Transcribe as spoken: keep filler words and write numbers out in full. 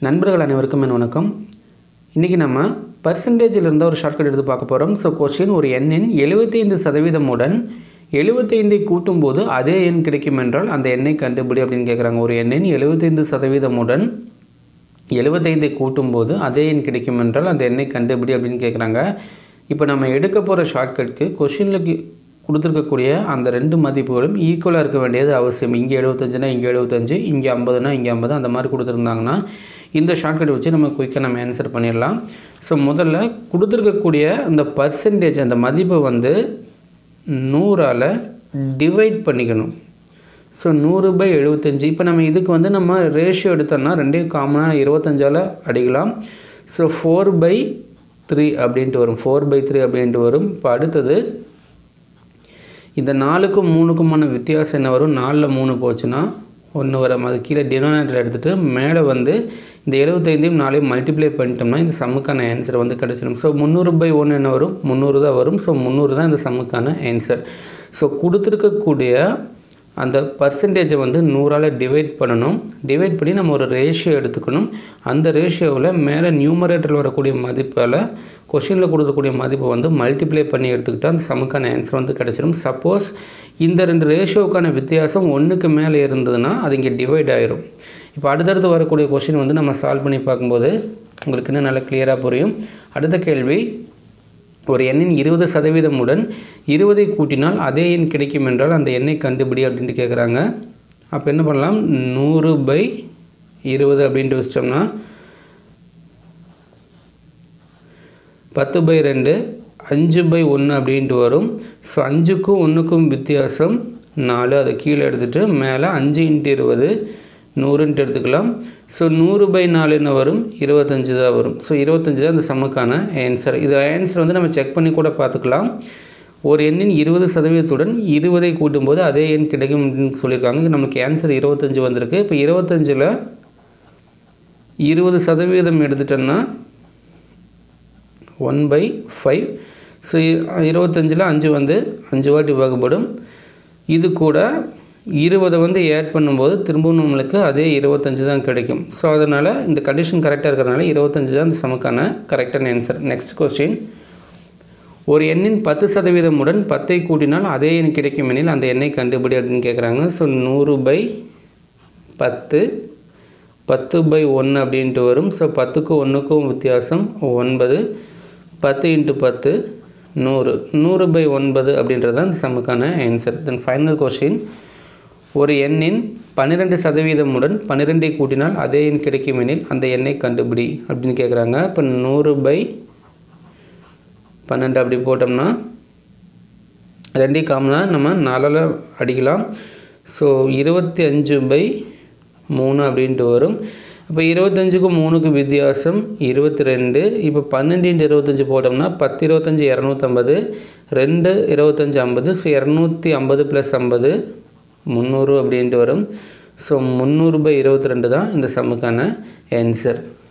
நண்பர்கள் அனைவருக்கும் என் வணக்கம். இன்றைக்கி நம்ம பர்சன்டேஜில் இருந்த ஒரு ஷார்ட்கட் எடுத்து பார்க்க போகிறோம். ஸோ கொஸ்டின், ஒரு எண்ணின் எழுபத்தைந்து சதவீதமுடன் எழுபத்தைந்தை கூட்டும்போது அதே எண் கிடைக்கும் என்றால் அந்த எண்ணை கண்டுபிடி அப்படின்னு கேட்குறாங்க. ஒரு எண்ணின் எழுபத்தைந்து சதவீதமுடன் எழுபத்தைந்தை கூட்டும்போது அதே எண் கிடைக்கும் என்றால் அந்த எண்ணை கண்டுபிடி அப்படின்னு கேட்குறாங்க. இப்போ நம்ம எடுக்க போகிற ஷார்ட்கட்க்கு கொஸ்டினுக்கு கொடுத்துருக்கக்கூடிய அந்த ரெண்டு மதிப்புகளும் ஈக்குவலாக இருக்க வேண்டியது அவசியம். இங்கே எழுபத்தஞ்சுனா இங்கே எழுபத்தஞ்சு, இங்கே ஐம்பதுனா இங்கே ஐம்பது, அந்த மாதிரி கொடுத்துருந்தாங்கன்னா இந்த ஷார்ட்கட் வச்சு நம்ம குயிக்காக நம்ம ஆன்சர் பண்ணிடலாம். ஸோ முதல்ல கொடுத்துருக்கக்கூடிய அந்த பர்சன்டேஜ் அந்த மதிப்பை வந்து நூறால் டிவைட் பண்ணிக்கணும். ஸோ நூறு பை எழுபத்தஞ்சி. இப்போ நம்ம இதுக்கு வந்து நம்ம ரேஷியோ எடுத்தோம்னா ரெண்டையும் காமனாக இருபத்தஞ்சால் அடிக்கலாம். ஸோ ஃபோர் பை த்ரீ அப்படின்ட்டு வரும். ஃபோர் பை த்ரீ அப்படின்ட்டு வரும். இப்போ அடுத்தது இந்த நாலுக்கும் மூணுக்குமான வித்தியாசம் என்ன வரும்? நாலில் மூணு போச்சுன்னா ஒன்று வரும். அது கீழே டினாமினேட்டர் எடுத்துகிட்டு மேலே வந்து இந்த எழுபத்தைந்தையும் நாளையும் மல்டிப்ளை பண்ணிட்டோம்னா இந்த சம்முக்கான ஆன்சர் வந்து கிடச்சிடும். ஸோ முந்நூறு பை ஒன்று என்ன வரும்? முந்நூறு தான் வரும். ஸோ முந்நூறு தான் இந்த சம்முக்கான ஆன்சர். ஸோ கொடுத்துருக்கக்கூடிய அந்த பர்சன்டேஜை வந்து நூறால் டிவைட் பண்ணணும். டிவைட் பண்ணி நம்ம ஒரு ரேஷியோ எடுத்துக்கணும். அந்த ரேஷியோவில் மேலே நியூமரேட்டரில் வரக்கூடிய மதிப்பால் கொஷினில் கொடுக்கக்கூடிய மதிப்பை வந்து மல்டிப்ளை பண்ணி எடுத்துக்கிட்டால் அந்த சம்முக்கான ஆன்சர் வந்து கிடச்சிடும். சப்போஸ் இந்த ரெண்டு ரேஷியோவுக்கான வித்தியாசம் ஒன்றுக்கு மேலே இருந்ததுன்னா அது இங்கே டிவைட் ஆகிரும். இப்போ அடுத்தடுத்து வரக்கூடிய கொஷின் வந்து நம்ம சால்வ் பண்ணி பார்க்கும்போது உங்களுக்கு இன்னும் நல்லா கிளியராக புரியும். அடுத்த கேள்வி, ஒரு எண்ணின் இருபது சதவீதமுடன் இருபதை கூட்டினால் அதே எண் கிடைக்கும் என்றால் அந்த எண்ணை கண்டுபிடி அப்படின்ட்டு கேட்குறாங்க. அப்போ என்ன பண்ணலாம்? நூறு பை இருபது அப்படின்ட்டு வச்சிட்டோம்னா பத்து பை ரெண்டு, அஞ்சு பை ஒன்று அப்படின்ட்டு வரும். ஸோ அஞ்சுக்கும் ஒன்றுக்கும் வித்தியாசம் நாலு. அதை கீழே எடுத்துகிட்டு மேலே அஞ்சு இன்ட்டு இருபது நூறுன்ட்டு எடுத்துக்கலாம். ஸோ நூறு பை நாலு என்ன வரும்? இருபத்தஞ்சு தான் வரும். ஸோ இருபத்தஞ்சு தான் இந்த சம்முக்கான ஆன்சர். இது ஆன்சர் வந்து நம்ம செக் பண்ணி கூட பார்த்துக்கலாம். ஒரு எண்ணின் இருபது சதவீதத்துடன் இருபதை கூட்டும்போது அதே எண் கிடைக்கும் அப்படின்னு சொல்லியிருக்காங்க. நமக்கு ஆன்சர் இருபத்தஞ்சு வந்திருக்கு. இப்போ இருபத்தஞ்சில் இருபது சதவீதம் எடுத்துட்டோன்னா ஒன் பை ஃபைவ். ஸோ இருபத்தஞ்சில் அஞ்சு வந்து அஞ்சு வாட்டி வகுப்படும். இது கூட இருபதை வந்து ஆட் பண்ணும்போது திரும்பவும் நம்மளுக்கு அதே இருபத்தஞ்சு தான் கிடைக்கும். ஸோ அதனால் இந்த கண்டிஷன் கரெக்டாக இருக்கிறதுனால இருபத்தஞ்சு தான் இந்த சமக்கான கரெக்டான ஆன்சர். நெக்ஸ்ட் கொஸ்டின், ஒரு எண்ணின் பத்து சதவீதமுடன் பத்தை கூட்டினால் அதே எண் கிடைக்கும் எனில் அந்த எண்ணை கண்டுபிடி அப்படின்னு கேட்குறாங்க. ஸோ நூறு பை பத்து, பத்து பை ஒன்று அப்படின்ட்டு வரும். ஸோ பத்துக்கும் ஒன்றுக்கும் வித்தியாசம் ஒன்பது. பத்து இன்ட்டு பத்து நூறு. நூறு பை ஒன்பது அப்படின்றது தான் இந்த சம்முக்கான ஆன்சர். தென் ஃபைனல் கொஸ்டின், ஒரு எண்ணின் பன்னிரெண்டு சதவீதமுடன் பன்னிரெண்டை கூட்டினால் அதே எண் கிடைக்கும் எனில் அந்த எண்ணை கண்டுபிடி அப்படின்னு கேட்குறாங்க. இப்போ நூறு பை பன்னெண்டு அப்படி போட்டோம்னா ரெண்டையும் காமனாக நம்ம நாலால் அடிக்கலாம். ஸோ இருபத்தி அஞ்சு பை மூணு அப்படின்ட்டு வரும். இப்போ இருபத்தஞ்சுக்கும் மூணுக்கு வித்தியாசம் இருபத்தி ரெண்டு. இப்போ பன்னெண்டு இன்ட்டு இருபத்தஞ்சி போட்டோம்னா பத்து இருபத்தஞ்சி இரநூத்தம்பது, ரெண்டு இருபத்தஞ்சி ஐம்பது. ஸோ இரநூத்தி ஐம்பது ப்ளஸ் ஐம்பது முந்நூறு அப்படின்ட்டு வரும். ஸோ முந்நூறு பை இருபத்தி ரெண்டு தான் இந்த சம்முக்கான ஆன்சர்.